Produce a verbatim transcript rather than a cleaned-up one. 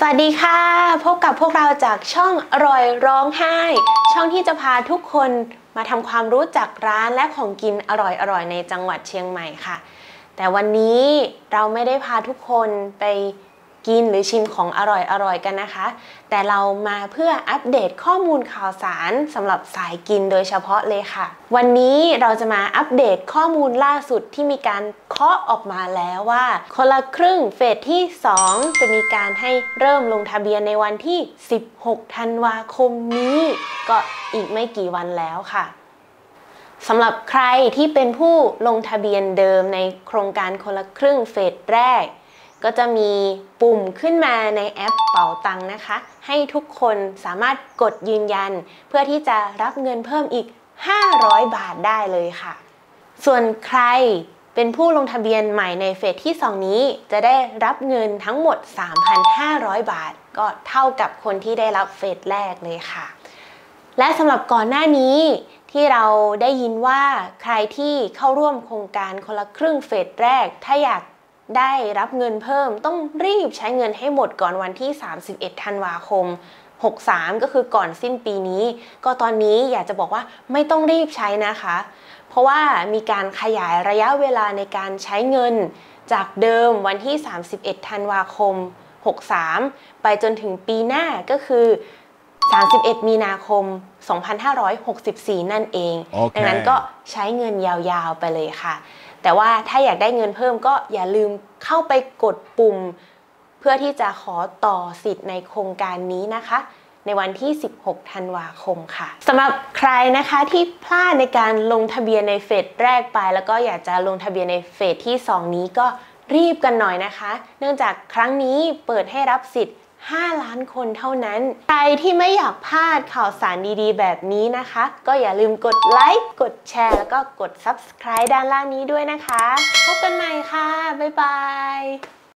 วัสดีค่ะพบกับพวกเราจากช่องอร่อยร้องไห้ช่องที่จะพาทุกคนมาทำความรู้จักร้านและของกินอร่อยๆในจังหวัดเชียงใหม่ค่ะแต่วันนี้เราไม่ได้พาทุกคนไปกินหรือชิมของอร่อยๆกันนะคะแต่เรามาเพื่ออัปเดตข้อมูลข่าวสารสำหรับสายกินโดยเฉพาะเลยค่ะวันนี้เราจะมาอัปเดตข้อมูลล่าสุดที่มีการเคาะออกมาแล้วว่าคนละครึ่งเฟสที่สองจะมีการให้เริ่มลงทะเบียนในวันที่สิบหกธันวาคมนี้ก็อีกไม่กี่วันแล้วค่ะสำหรับใครที่เป็นผู้ลงทะเบียนเดิมในโครงการคนละครึ่งเฟสแรกก็จะมีปุ่มขึ้นมาในแอปเป๋าตังค์นะคะให้ทุกคนสามารถกดยืนยันเพื่อที่จะรับเงินเพิ่มอีกห้าร้อยบาทได้เลยค่ะส่วนใครเป็นผู้ลงทะเบียนใหม่ในเฟสที่สองนี้จะได้รับเงินทั้งหมด สามพันห้าร้อย บาทก็เท่ากับคนที่ได้รับเฟสแรกเลยค่ะและสำหรับก่อนหน้านี้ที่เราได้ยินว่าใครที่เข้าร่วมโครงการคนละครึ่งเฟสแรกถ้าอยากได้รับเงินเพิ่มต้องรีบใช้เงินให้หมดก่อนวันที่สามสิบเอ็ดธันวาคมหกสามก็คือก่อนสิ้นปีนี้ก็ตอนนี้อยากจะบอกว่าไม่ต้องรีบใช้นะคะเพราะว่ามีการขยายระยะเวลาในการใช้เงินจากเดิมวันที่สามสิบเอ็ดธันวาคมหกสามไปจนถึงปีหน้าก็คือสามสิบเอ็ดมีนาคมสองพันห้าร้อยหกสิบสี่นั่นเอง okay. ดังนั้นก็ใช้เงินยาวๆไปเลยค่ะแต่ว่าถ้าอยากได้เงินเพิ่มก็อย่าลืมเข้าไปกดปุ่มเพื่อที่จะขอต่อสิทธิ์ในโครงการนี้นะคะในวันที่สิบหกธันวาคมค่ะสำหรับใครนะคะที่พลาดในการลงทะเบียนในเฟสแรกไปแล้วก็อยากจะลงทะเบียนในเฟสที่สองนี้ก็รีบกันหน่อยนะคะเนื่องจากครั้งนี้เปิดให้รับสิทธิ์ห้าล้านคนเท่านั้นใครที่ไม่อยากพลาดข่าวสารดีๆแบบนี้นะคะก็อย่าลืมกดไลค์กดแชร์แล้วก็กด ซับสไครบ์ ด้านล่างนี้ด้วยนะคะพบกันใหม่ค่ะบ๊ายบาย